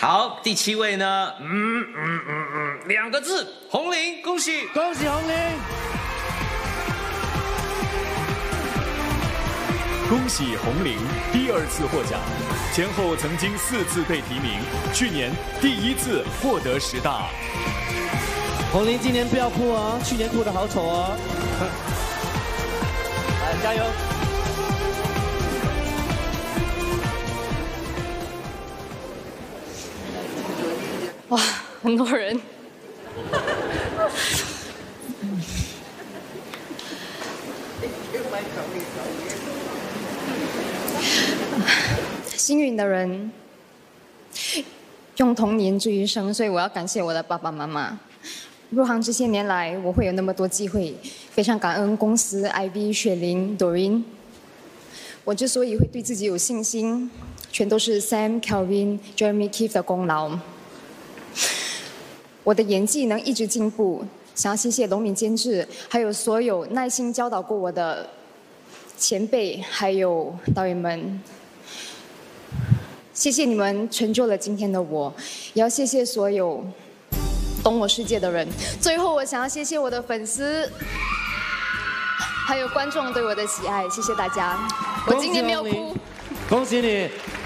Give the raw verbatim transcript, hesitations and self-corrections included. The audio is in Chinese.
好，第七位呢？嗯嗯嗯嗯，两个字，红玲，恭喜， 恭喜红玲。 恭喜红玲第二次获奖，前后曾经四次被提名，去年第一次获得十大。 红玲今年不要哭哦，去年哭得好丑哦。来，加油！ 哇，很多人。幸运的人用童年追一生，所以我要感谢我的爸爸妈妈。入行这些年来，我会有那么多机会，非常感恩公司、I V、雪玲、Doreen。我之所以会对自己有信心，全都是 Sam、Kelvin、Jeremy、Keith 的功劳。我的演技能一直进步，想要谢谢龙敏监制，还有所有耐心教导过我的前辈，还有导演们。 谢谢你们成就了今天的我，也要谢谢所有懂我世界的人。最后，我想要谢谢我的粉丝，还有观众对我的喜爱，谢谢大家。我今年没有哭。 恭喜你。